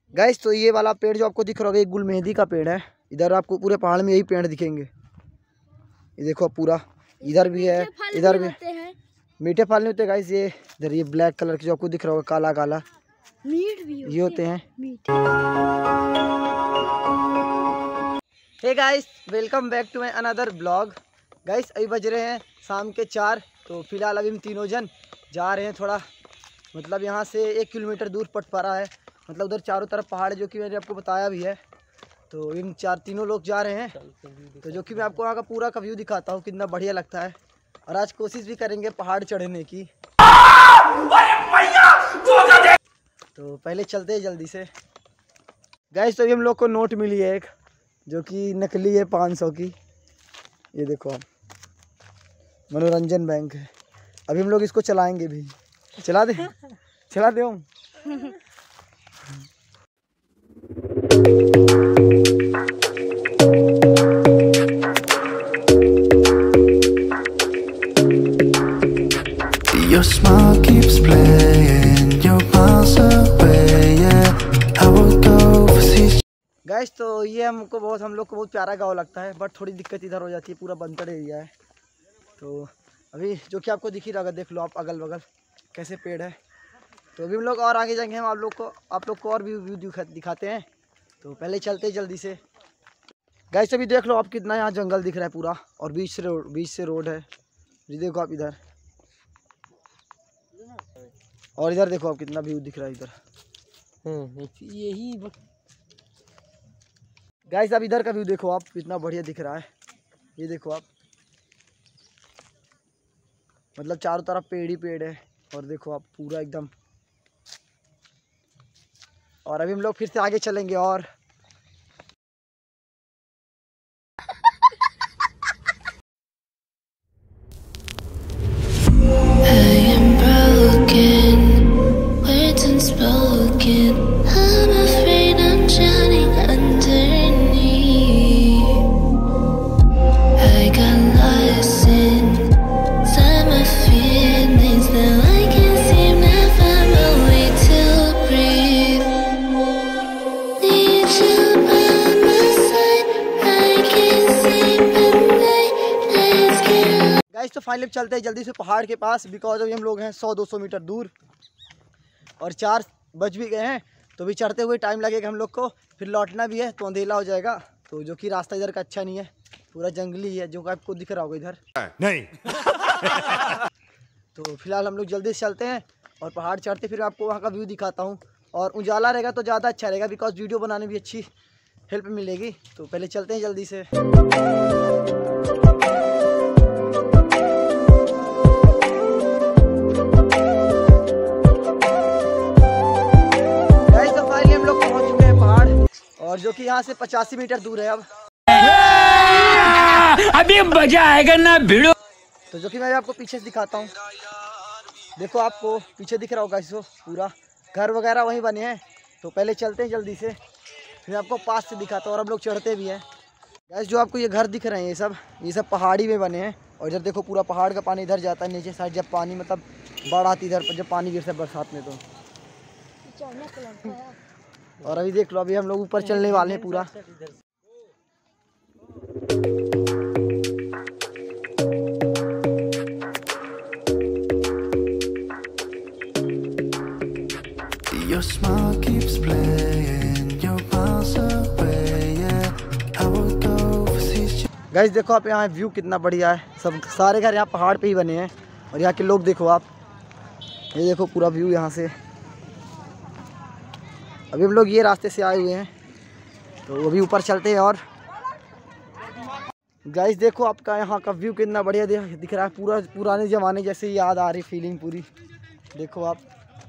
Guys तो ये वाला पेड़ जो आपको दिख रहा होगा ये गुल मेहंदी का पेड़ है। इधर आपको पूरे पहाड़ में यही पेड़ दिखेंगे। ये देखो पूरा इधर भी है, इधर भी मीठे फल नहीं होते गाइस। ये इधर ये ब्लैक कलर के जो आपको दिख रहा होगा काला काला मीठ भी ये होते हैं। Hey guys welcome back to my another blog. Guys अभी बज रहे हैं शाम के 4। तो फिलहाल अभी हम तीनों जन जा रहे हैं थोड़ा मतलब यहाँ से 1 किलोमीटर दूर पटपारा है। मतलब उधर चारों तरफ पहाड़ है जो कि मैंने आपको बताया भी है। तो इन तीनों लोग जा रहे हैं तो जो कि मैं आपको वहाँ का पूरा का व्यू दिखाता हूँ कितना बढ़िया लगता है। और आज कोशिश भी करेंगे पहाड़ चढ़ने की। तो पहले चलते हैं जल्दी से। गाइस तो अभी हम लोग को नोट मिली है एक जो कि नकली है 500 की। ये देखो आप मनोरंजन बैंक है। अभी हम लोग इसको चलाएंगे भी। चला दे चला दे हम। Your smile keeps playing, your miles away, yeah. I would go overseas. Guys तो ये हम लोग को बहुत प्यारा गाँव लगता है बट थोड़ी दिक्कत इधर हो जाती है। पूरा बंतर एरिया है। तो अभी जो कि आपको दिख ही रहा, देख लो आप अगल बगल कैसे पेड़ है। तो अभी हम लोग और आगे जाएंगे। हम आप लोग को और भी व्यू दिखाते हैं। तो पहले चलते हैं जल्दी से। गाइस अभी देख लो आप कितना यहाँ जंगल दिख रहा है पूरा और बीच से रोड है। ये देखो आप इधर और इधर देखो आप कितना व्यू दिख रहा है इधर। यही गाइस अब इधर का व्यू देखो आप कितना बढ़िया दिख रहा है। ये देखो आप मतलब चारों तरफ पेड़ ही पेड़ है। और देखो आप पूरा एकदम। और अभी हम लोग फिर से आगे चलेंगे और तो फाइनली चलते हैं जल्दी से पहाड़ के पास। बिकॉज अभी हम लोग हैं 100-200 मीटर दूर और 4 बज भी गए हैं। तो भी चढ़ते हुए टाइम लगेगा हम लोग को। फिर लौटना भी है तो अंधेला हो जाएगा। तो जो कि रास्ता इधर का अच्छा नहीं है, पूरा जंगली है जो कि आपको दिख रहा होगा इधर नहीं। तो फिलहाल हम लोग जल्दी से चलते हैं और पहाड़ चढ़ते फिर आपको वहाँ का व्यू दिखाता हूँ। और उजाला रहेगा तो ज़्यादा अच्छा रहेगा बिकॉज वीडियो बनाने में भी अच्छी हेल्प मिलेगी। तो पहले चलते हैं जल्दी से। और जो कि यहाँ से 85 मीटर दूर है अब। अभी मजा आएगा ना भिड़ो। तो जो कि मैं आपको पीछे से दिखाता हूँ। देखो आपको पीछे दिख रहा होगा इसको पूरा घर वगैरह वहीं बने हैं। तो पहले चलते हैं जल्दी से फिर आपको पास से दिखाता हूँ। और हम लोग चढ़ते भी हैं। गैस जो आपको ये घर दिख रहे हैं ये सब पहाड़ी में बने हैं। और इधर देखो पूरा पहाड़ का पानी इधर जाता है नीचे साइड। जब पानी मतलब बाढ़ आती इधर पर जब पानी गिरता है बरसात में तो। और अभी देख लो अभी हम लोग ऊपर चलने वाले हैं पूरा। Your smile keeps playing, your miles away, yeah. I would go overseas. Guys देखो आप यहाँ व्यू कितना बढ़िया है। सब सारे घर यहाँ पहाड़ पे ही बने हैं। और यहाँ के लोग देखो आप, ये देखो पूरा व्यू यहाँ से। अभी हम लोग ये रास्ते से आए हुए हैं तो अभी ऊपर चलते हैं। और गाइस देखो आपका यहाँ का व्यू कितना बढ़िया दिख रहा है। पूरा पुराने ज़माने जैसे याद आ रही फीलिंग पूरी। देखो आप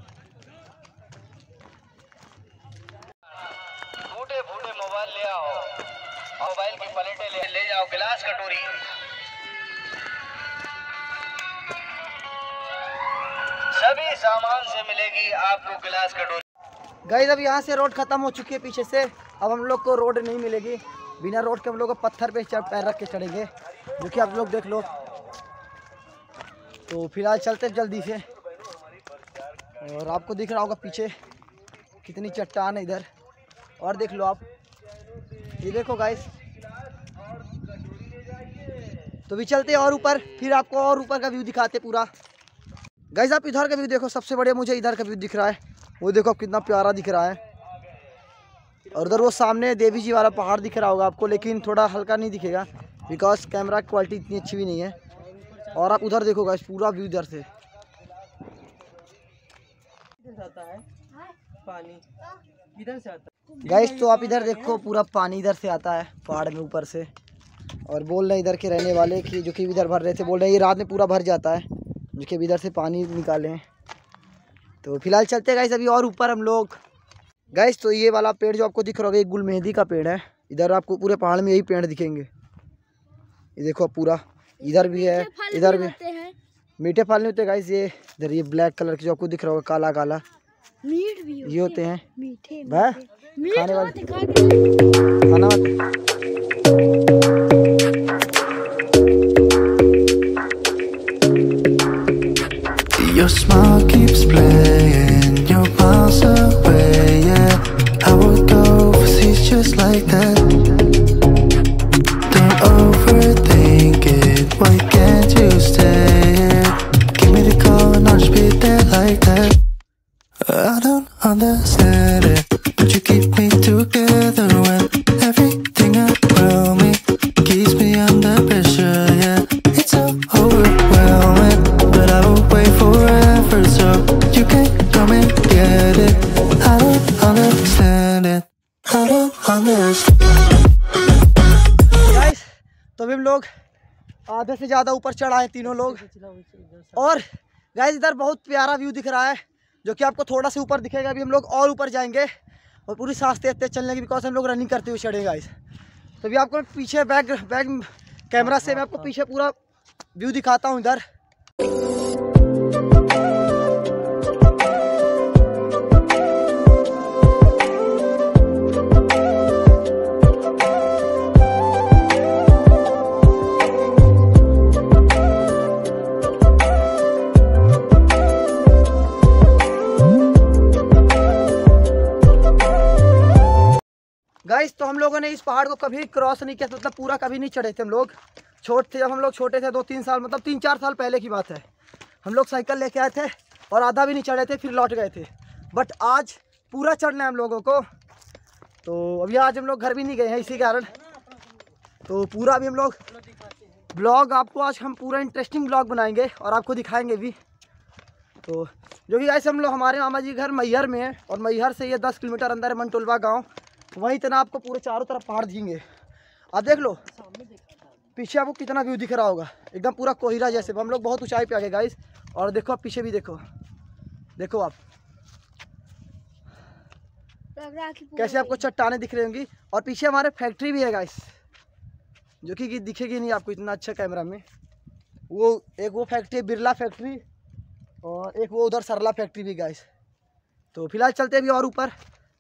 फूटे मोबाइल ले आओ, मोबाइल की पलेटें ले जाओ, गिलास कटोरी सभी सामान से मिलेगी आपको गिलास कटोरी। गाइस अब यहाँ से रोड ख़त्म हो चुकी है पीछे से। अब हम लोग को रोड नहीं मिलेगी। बिना रोड के हम लोग को पत्थर पे पैर रख के चढ़ेंगे जो कि आप लोग देख लो। तो फिलहाल चलते जल्दी से। और आपको दिख रहा होगा पीछे कितनी चट्टान है इधर। और देख लो आप, ये देखो गाइस। तो भी चलते और ऊपर, फिर आपको और ऊपर का व्यू दिखाते पूरा। गाइस आप इधर का व्यू देखो, सबसे बढ़िया मुझे इधर का व्यू दिख रहा है। वो देखो कितना प्यारा दिख रहा है। और उधर वो सामने देवी जी वाला पहाड़ दिख रहा होगा आपको, लेकिन थोड़ा हल्का नहीं दिखेगा बिकॉज कैमरा क्वालिटी इतनी अच्छी भी नहीं है। और आप उधर देखो गाइस, पूरा व्यू इधर से। पानी इधर से आता है गाइस तो आप इधर देखो, पूरा पानी इधर से आता है पहाड़ में ऊपर से। और बोल रहे हैं इधर के रहने वाले कि जो कि इधर भर रहे थे, बोल रहे हैं ये रात में पूरा भर जाता है, जो कि इधर से पानी निकाले हैं। तो फिलहाल चलते गाइस अभी और ऊपर हम लोग। गाइस तो ये वाला पेड़ जो आपको दिख रहा होगा, एक गुलमेहंदी का पेड़ है। इधर आपको पूरे पहाड़ में यही पेड़ दिखेंगे। ये देखो पूरा, इधर भी है, इधर भी। मीठे फल नहीं होते गाइस ये। इधर ये ब्लैक कलर के जो आपको दिख रहा होगा, काला काला, मीठ भी ये होते हैं मीठे खाने वाले, खाना वाले। Your smile keeps playing, you're miles away, yeah. I would go overseas just like that. Don't overthink it, why can't you stay here? Give me the call and I'll just be there like that. I don't understand it, but you keep me together when everything around me keeps me under pressure, yeah. It's so overwhelming, but I will wait forever so you can come and get it. I don't understand it, I don't understand. Guys तो अभी हम लोग आधे से ज़्यादा ऊपर चढ़ाए तीनों लोग। और गाइस इधर बहुत प्यारा व्यू दिख रहा है, जो कि आपको थोड़ा सा ऊपर दिखेगा। अभी हम लोग और ऊपर जाएंगे और पूरी सांस तेज तेज चलने की, बिकॉज हम लोग रनिंग करते हुए चढ़ेंगे गाइस। तो अभी आपको पीछे बैक कैमरा से मैं आपको पीछे पूरा व्यू दिखाता हूँ इधर। गाइस तो हम लोगों ने इस पहाड़ को कभी क्रॉस नहीं किया, मतलब पूरा कभी नहीं चढ़े थे हम लोग। छोटे थे जब हम लोग, छोटे थे 2-3 साल, मतलब 3-4 साल पहले की बात है। हम लोग साइकिल लेके आए थे और आधा भी नहीं चढ़े थे, फिर लौट गए थे। बट आज पूरा चढ़ना है हम लोगों को। तो अभी आज हम लोग घर भी नहीं गए हैं इसी कारण। तो पूरा अभी हम लोग ब्लॉग आपको आज हम पूरा इंटरेस्टिंग ब्लॉग बनाएंगे और आपको दिखाएंगे भी। तो जो कि गाइस हम लोग, हमारे मामा जी घर मैहर में है और मैहर से ये 10 किलोमीटर अंदर है मनटोलवा गाँव। वहीं इतना आपको पूरे चारों तरफ पहाड़ दिखेंगे। आप देख लो पीछे, आपको कितना व्यू दिख रहा होगा, एकदम पूरा कोहिरा जैसे। हम लोग बहुत ऊंचाई पे आ गए गाइस। और देखो आप पीछे भी देखो, देखो आप कैसे आपको चट्टानें दिख रही होंगी। और पीछे हमारे फैक्ट्री भी है गाइस, जो कि दिखेगी नहीं आपको इतना अच्छा कैमरा में। वो एक वो फैक्ट्री बिरला फैक्ट्री, और एक वो उधर सरला फैक्ट्री भी गाइस। तो फिलहाल चलते अभी और ऊपर।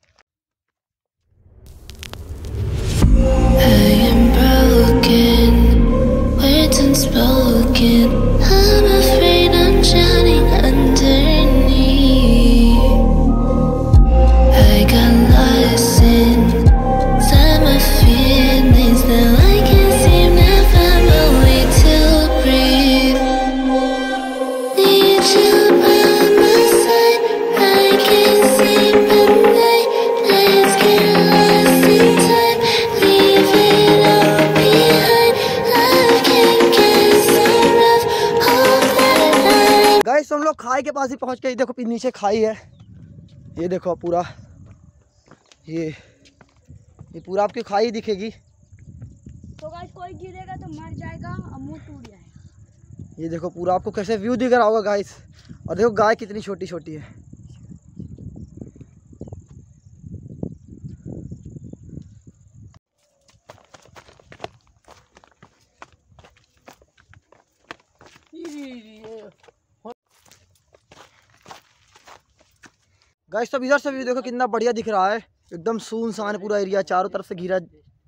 I am broken, words unspoken. I'm afraid I'm drowning underneath. I got lost inside my feelings. Now I can't seem to find my way to breathe. Need you by my side. I can't sleep at night. Let's get lost in time. Leave it all behind. I can't get some of that night. Guys हम लोग खाई के पास ही पहुंच गए। ये देखो नीचे खाई है, ये देखो पूरा, ये पूरा आपकी खाई दिखेगी। तो गाइस कोई गिरेगा तो मर जाएगा और मुंह टूट जाएगा। ये देखो पूरा आपको कैसे व्यू दिख रहा होगा गाइस। और देखो गाय कितनी छोटी छोटी है। गाइस तो इधर से व्यू देखो कितना बढ़िया दिख रहा है, एकदम सुनसान पूरा एरिया, चारों तरफ से घिरा।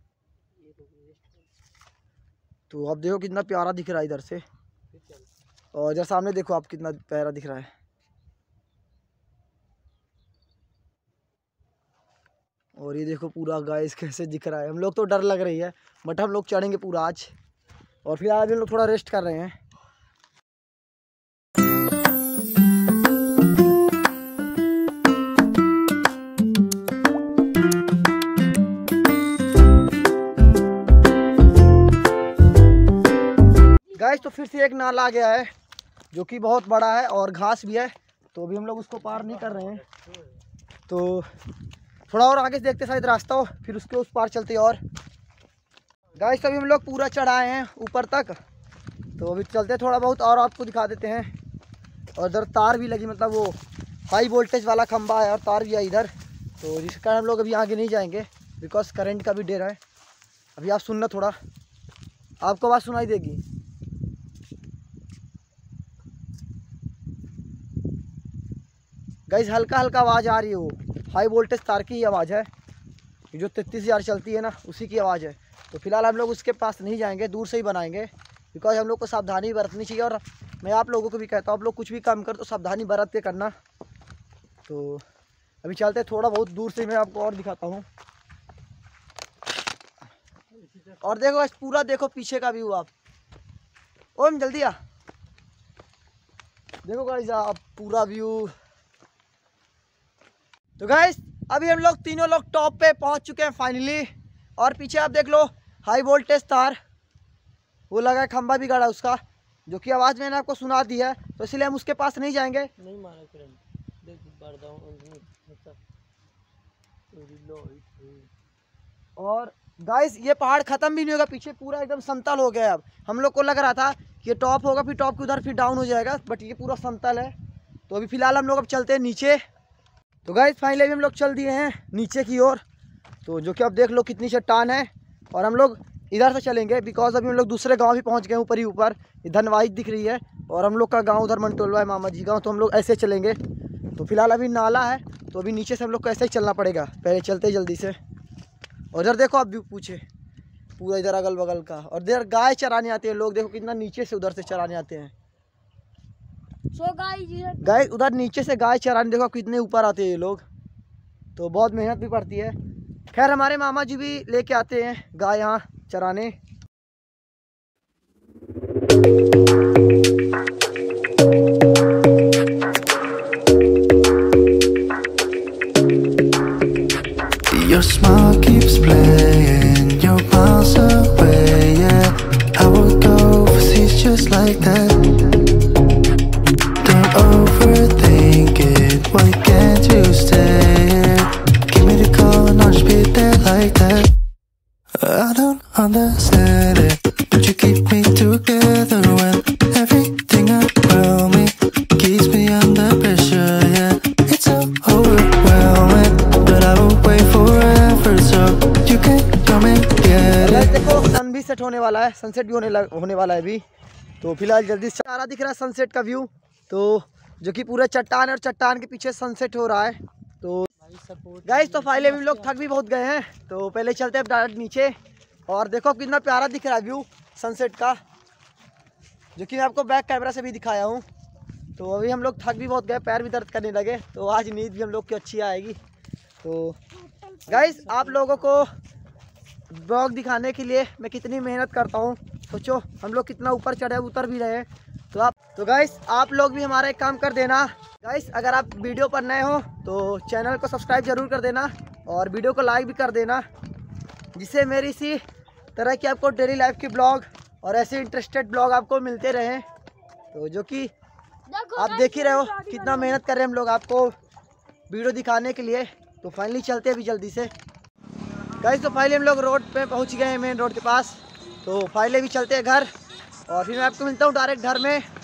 तो अब देखो कितना प्यारा दिख रहा है इधर से। और इधर सामने देखो आप कितना प्यारा दिख रहा है। और ये देखो पूरा गाइस कैसे दिख रहा है। हम लोग तो डर लग रही है बट हम लोग चढ़ेंगे पूरा आज। और फिलहाल अभी हम लोग थोड़ा रेस्ट कर रहे हैं। गाइस तो फिर से एक नाला आ गया है जो कि बहुत बड़ा है और घास भी है, तो अभी हम लोग उसको पार नहीं कर रहे हैं। तो थोड़ा और आगे से देखते शायद रास्ता हो, फिर उसके उस पार चलते। और गाइस तो अभी हम लोग पूरा चढ़ाए हैं ऊपर तक, तो अभी चलते थोड़ा बहुत और आपको दिखा देते हैं। और इधर तार भी लगी, मतलब वो हाई वोल्टेज वाला खंबा है और तार भी है इधर, तो जिस कारण हम लोग अभी आगे नहीं जाएंगे बिकॉज करंट का भी डर है। अभी आप सुनना, थोड़ा आपको आवाज़ सुनाई देगी। गाइस हल्का हल्का आवाज़ आ रही है, वो हाई वोल्टेज तार की ही आवाज़ है, जो 33,000 चलती है ना, उसी की आवाज़ है। तो फिलहाल हम लोग उसके पास नहीं जाएंगे, दूर से ही बनाएंगे बिकॉज हम लोग को सावधानी बरतनी चाहिए। और मैं आप लोगों को भी कहता हूँ, आप लोग कुछ भी काम कर तो सावधानी बरत के करना। तो अभी चलते थोड़ा बहुत दूर से, मैं आपको और दिखाता हूँ। और देखो पूरा देखो पीछे का व्यू आप। ओम जल्दी आ, देखो गाइस आप पूरा व्यू। तो गाइस अभी हम लोग तीनों लोग टॉप पे पहुंच चुके हैं फाइनली। और पीछे आप देख लो हाई वोल्टेज तार वो लगा है, खंबा भी गड़ा उसका, जो कि आवाज़ मैंने आपको सुना दी है, तो इसलिए हम उसके पास नहीं जाएंगे। नहीं मारा करंट, देख बार दाओ और गाइस ये पहाड़ ख़त्म भी नहीं होगा, पीछे पूरा एकदम समतल हो गया है। अब हम लोग को लग रहा था कि ये टॉप होगा, फिर टॉप के उधर फिर डाउन हो जाएगा, बट ये पूरा समतल है। तो अभी फ़िलहाल हम लोग अब चलते हैं नीचे। तो गाइस फाइनली हम लोग चल दिए हैं नीचे की ओर, तो जो कि अब देख लो कितनी चट्टान है। और हम लोग इधर से चलेंगे बिकॉज अभी हम लोग दूसरे गांव भी पहुंच गए, ऊपर ही ऊपर धनवाई दिख रही है और हम लोग का गांव उधर मंटोलवा है, मामा जी गांव, तो हम लोग ऐसे चलेंगे। तो फिलहाल अभी नाला है, तो अभी नीचे से हम लोग को ऐसे ही चलना पड़ेगा, पहले चलते जल्दी से। और इधर देखो आप व्यू पूछे पूरा इधर अगल बगल का, और इधर गाय चराने आते हैं लोग, देखो कितना नीचे से उधर से चराने आते हैं। सो गाय उधर नीचे से गाय चराने देखो कितने ऊपर आते हैं ये लोग, तो बहुत मेहनत भी पड़ती है। खैर हमारे मामा जी भी लेके आते हैं गाय यहाँ चराने। Your smile keeps playing, you're miles away, yeah. I would go overseas just like that. Don't overthink it, why can't you stay? Give me the call and I'll just be there like that. I don't understand it, but you keep me together when everything around me keeps me under pressure, yeah. It's so overwhelming, but I will wait forever so you can come and get it. देखो सन भी set होने वाला है, sunset भी होने वाला है अभी, तो फिलहाल जल्दी से सारा दिख रहा है सनसेट का व्यू, तो जो कि पूरा चट्टान है और चट्टान के पीछे सनसेट हो रहा है। तो गाइस तो फाइनली हम लोग थक भी बहुत गए हैं, तो पहले चलते हैं डायरेक्ट नीचे। और देखो कितना प्यारा दिख रहा है व्यू सनसेट का, जो कि मैं आपको बैक कैमरा से भी दिखाया हूँ। तो अभी हम लोग थक भी बहुत गए, पैर भी दर्द करने लगे, तो आज नींद भी हम लोग की अच्छी आएगी। तो गाइस आप लोगों को ब्लॉग दिखाने के लिए मैं कितनी मेहनत करता हूँ, सोचो हम लोग कितना ऊपर चढ़े उतर भी रहे हैं। तो गाइस आप लोग भी हमारा एक काम कर देना। गाइस अगर आप वीडियो पर नए हो तो चैनल को सब्सक्राइब जरूर कर देना और वीडियो को लाइक भी कर देना, जिससे मेरी इसी तरह की आपको डेली लाइफ की ब्लॉग और ऐसे इंटरेस्टेड ब्लॉग आपको मिलते रहें। तो जो कि आप देख ही रहे हो कितना मेहनत कर रहे हैं हम लोग आपको वीडियो दिखाने के लिए। तो फाइनली चलते हैं अभी जल्दी से। गाइस तो फाइनली हम लोग रोड पे पहुंच गए हैं, मेन रोड के पास। तो फाइनली भी चलते हैं घर और फिर मैं आपको मिलता हूँ डायरेक्ट घर में।